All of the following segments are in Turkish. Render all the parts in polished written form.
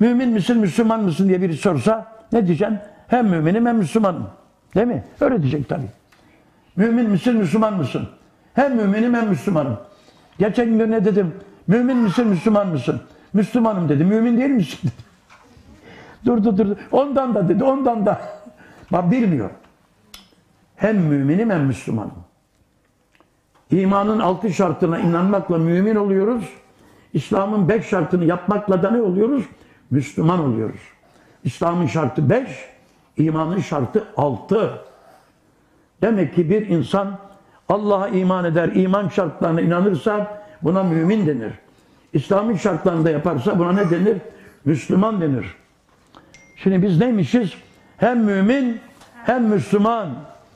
Mümin misin, Müslüman mısın diye biri sorsa ne diyeceksin? Hem müminim hem Müslümanım. Değil mi? Öyle diyecek tabii. Mümin misin, Müslüman mısın? Hem müminim hem Müslümanım. Geçen gün ne dedim? Mümin misin, Müslüman mısın? Müslümanım dedi. Mümin değil misin dedi. Durdu. Ondan da dedi, ondan da. Bak bilmiyor. Hem müminim hem Müslümanım. İmanın 6 şartına inanmakla mümin oluyoruz. İslam'ın 5 şartını yapmakla da ne oluyoruz? Müslüman oluyoruz. İslam'ın şartı 5, imanın şartı 6. Demek ki bir insan Allah'a iman eder, iman şartlarına inanırsa buna mümin denir. İslam'ın şartlarını da yaparsa buna ne denir? Müslüman denir. Şimdi biz neymişiz? Hem mümin hem Müslüman.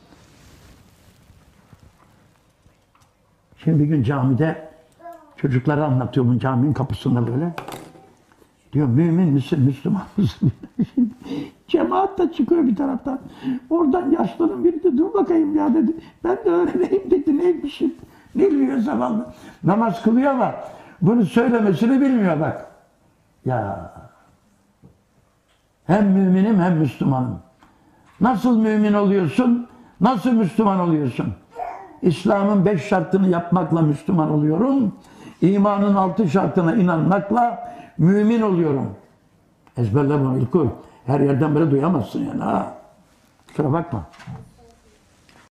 Şimdi bir gün camide çocuklara anlatıyorum caminin kapısında böyle. Diyor mümin misin, Müslüman mısın? Cemaat da çıkıyor bir taraftan. Oradan yaşlının biri de dur bakayım ya dedi. Ben de öğreneyim dedi neymişim. Bilmiyor zavallı. Namaz kılıyor ama bunu söylemesini bilmiyor bak. Ya hem müminim hem Müslümanım. Nasıl mümin oluyorsun? Nasıl Müslüman oluyorsun? İslam'ın 5 şartını yapmakla Müslüman oluyorum. İmanın 6 şartına inanmakla mümin oluyorum. Ezberle bunu İlkul. Her yerden böyle duyamazsın yani ha. Kusura bakma.